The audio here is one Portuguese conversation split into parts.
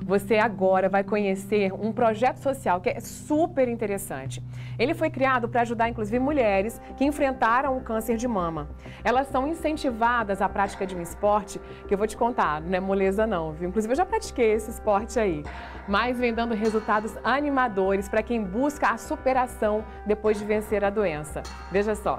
Você agora vai conhecer um projeto social que é super interessante. Ele foi criado para ajudar, inclusive, mulheres que enfrentaram o câncer de mama. Elas são incentivadas à prática de um esporte que eu vou te contar, não é moleza não, viu? Inclusive, eu já pratiquei esse esporte aí, mas vem dando resultados animadores para quem busca a superação depois de vencer a doença. Veja só.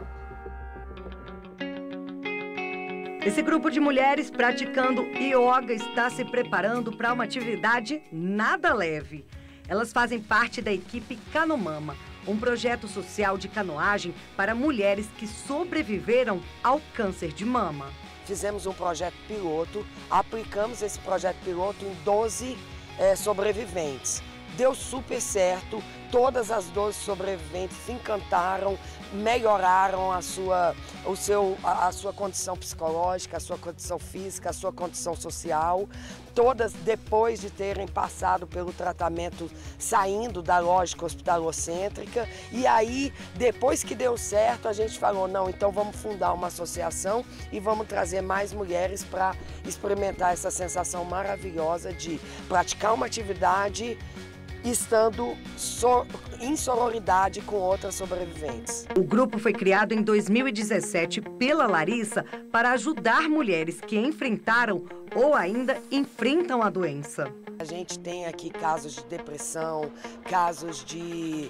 Esse grupo de mulheres praticando yoga está se preparando para uma atividade nada leve. Elas fazem parte da equipe Canomama, um projeto social de canoagem para mulheres que sobreviveram ao câncer de mama. Fizemos um projeto piloto, aplicamos esse projeto piloto em 12 sobreviventes. Deu super certo, todas as 12 sobreviventes se encantaram, melhoraram a sua condição psicológica, a sua condição física, a sua condição social. Todas, depois de terem passado pelo tratamento, saindo da lógica hospitalocêntrica. E aí, depois que deu certo, a gente falou, não, então vamos fundar uma associação e vamos trazer mais mulheres para experimentar essa sensação maravilhosa de praticar uma atividade estando em sororidade com outras sobreviventes. O grupo foi criado em 2017 pela Larissa para ajudar mulheres que enfrentaram ou ainda enfrentam a doença. A gente tem aqui casos de depressão, casos de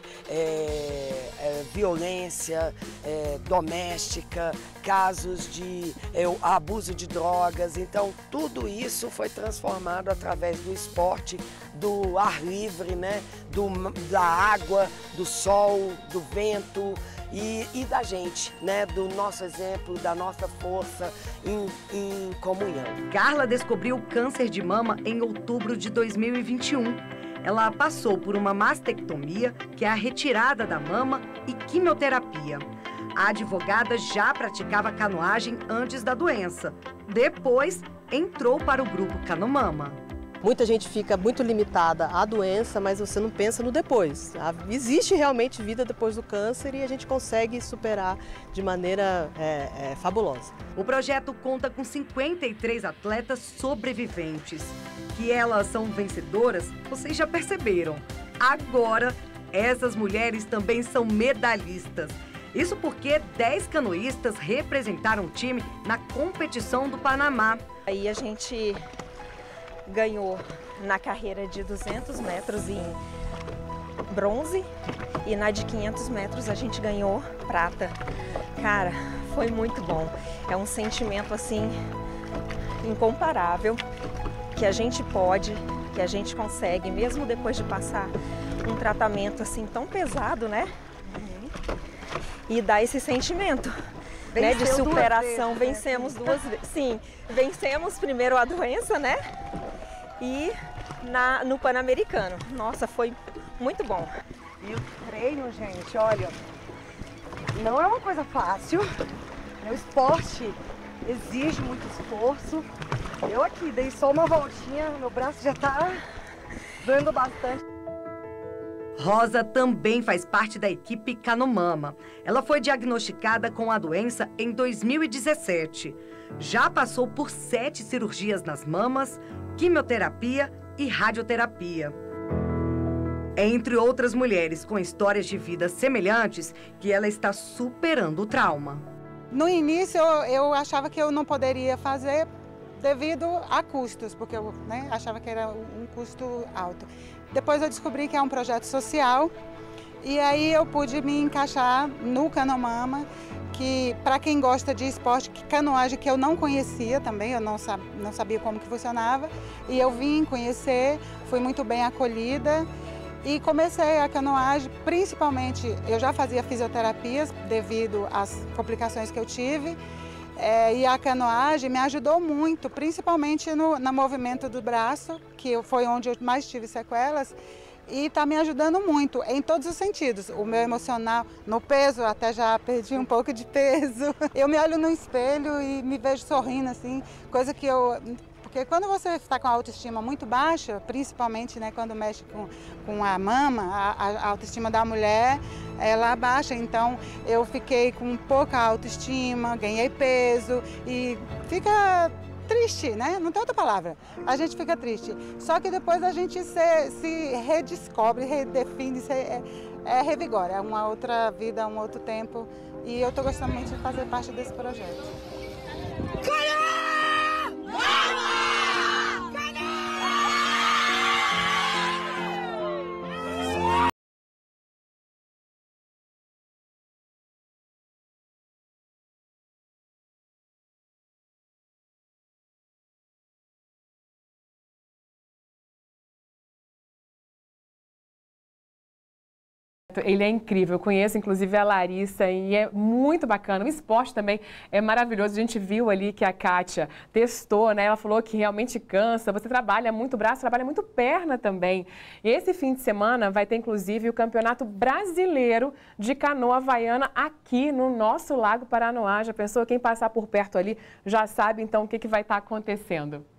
violência doméstica, casos de abuso de drogas. Então, tudo isso foi transformado através do esporte, do ar livre, né? Da água, do sol, do vento e da gente, né? Do nosso exemplo, da nossa força em comunhão. Carla descobriu o câncer de mama em outubro de 2021. Ela passou por uma mastectomia, que é a retirada da mama, e quimioterapia. A advogada já praticava canoagem antes da doença. Depois, entrou para o grupo Canomama. Muita gente fica muito limitada à doença, mas você não pensa no depois. Existe realmente vida depois do câncer e a gente consegue superar de maneira fabulosa. O projeto conta com 53 atletas sobreviventes. Que elas são vencedoras, vocês já perceberam. Agora, essas mulheres também são medalhistas. Isso porque 10 canoístas representaram o time na competição do Panamá. Aí a gente ganhou na carreira de 200 metros em bronze e na de 500 metros a gente ganhou prata. Cara, foi muito bom. É um sentimento assim incomparável, que a gente pode, que a gente consegue, mesmo depois de passar um tratamento assim tão pesado, né? E dá esse sentimento, né, de superação. Vencemos duas vezes. Sim, vencemos primeiro a doença, né? E no Pan-Americano. Nossa, foi muito bom. E o treino, gente, olha, não é uma coisa fácil. O esporte exige muito esforço. Eu aqui dei só uma voltinha, meu braço já tá doendo bastante. Rosa também faz parte da equipe Canomama. Ela foi diagnosticada com a doença em 2017. Já passou por 7 cirurgias nas mamas, quimioterapia e radioterapia. Entre outras mulheres com histórias de vida semelhantes, que ela está superando o trauma. No início eu achava que eu não poderia fazer devido a custos, porque eu achava que era um custo alto. Depois eu descobri que é um projeto social e aí eu pude me encaixar no Canomama, que para quem gosta de esporte, canoagem que eu não conhecia também, eu não sabia como que funcionava, e eu vim conhecer, fui muito bem acolhida e comecei a canoagem, principalmente, eu já fazia fisioterapias devido às complicações que eu tive, e a canoagem me ajudou muito, principalmente no movimento do braço, que foi onde eu mais tive sequelas, e está me ajudando muito, em todos os sentidos. O meu emocional, no peso, até já perdi um pouco de peso. Eu me olho no espelho e me vejo sorrindo, assim, coisa que eu... Porque quando você está com a autoestima muito baixa, principalmente quando mexe com a mama, a autoestima da mulher, ela baixa. Então eu fiquei com pouca autoestima, ganhei peso e fica triste, né? Não tem outra palavra. A gente fica triste. Só que depois a gente se redescobre, redefine, revigora. É uma outra vida, um outro tempo. E eu estou gostando muito de fazer parte desse projeto. Ele é incrível, eu conheço inclusive a Larissa e é muito bacana. O esporte também é maravilhoso, a gente viu ali que a Kátia testou, né? Ela falou que realmente cansa, você trabalha muito braço, trabalha muito perna também. E esse fim de semana vai ter inclusive o Campeonato Brasileiro de Canoa Havaiana aqui no nosso Lago Paranoá. Já pensou? Quem passar por perto ali já sabe então o que vai estar acontecendo.